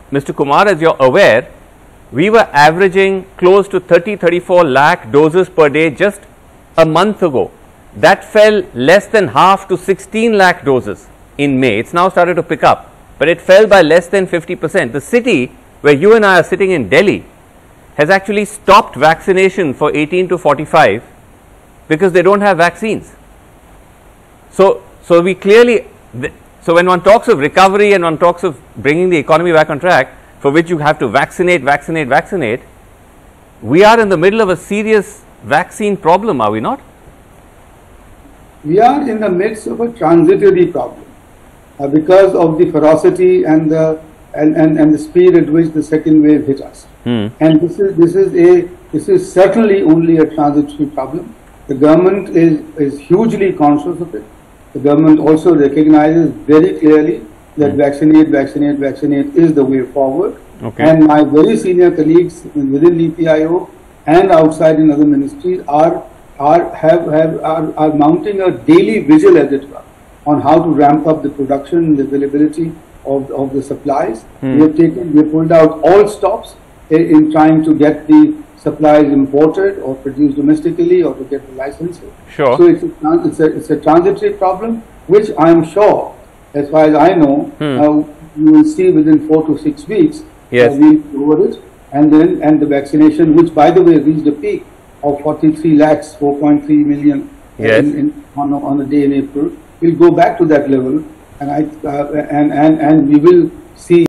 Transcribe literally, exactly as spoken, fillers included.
Mister Kumar, as you're aware, we were averaging close to thirty, thirty-four lakh doses per day just a month ago. That fell less than half to sixteen lakh doses in May. It's now started to pick up, but it fell by less than fifty percent. The city where you and I are sitting in Delhi has actually stopped vaccination for eighteen to forty-five because they don't have vaccines. So, so we clearly, so when one talks of recovery and one talks of bringing the economy back on track, for which you have to vaccinate, vaccinate, vaccinate, we are in the middle of a serious vaccine problem, are we not? We are in the midst of a transitory problem uh, because of the ferocity and the and, and, and the speed at which the second wave hit us. Hmm. And this is this is a this is certainly only a transitory problem. The government is is hugely conscious of it. The government also recognizes very clearly that vaccinate, vaccinate, vaccinate is the way forward. Okay. And my very senior colleagues within N I T Aayog and outside in other ministries are are have have are, are mounting a daily vigil, as it were, on how to ramp up the production, the availability of of the supplies. Hmm. We have taken, we have pulled out all stops in, in trying to get the supplies imported or produced domestically or to get the licenses. Sure. So it's a, it's a, it's a transitory problem, which I am sure, as far as I know, Hmm. uh, you will see within four to six weeks. Yes. Uh, we'll over it, and then and the vaccination, which by the way reached a peak of forty-three lakhs, four point three million Yes. in, in, on, a, on a day in April, will go back to that level, and I uh, and and and we will see.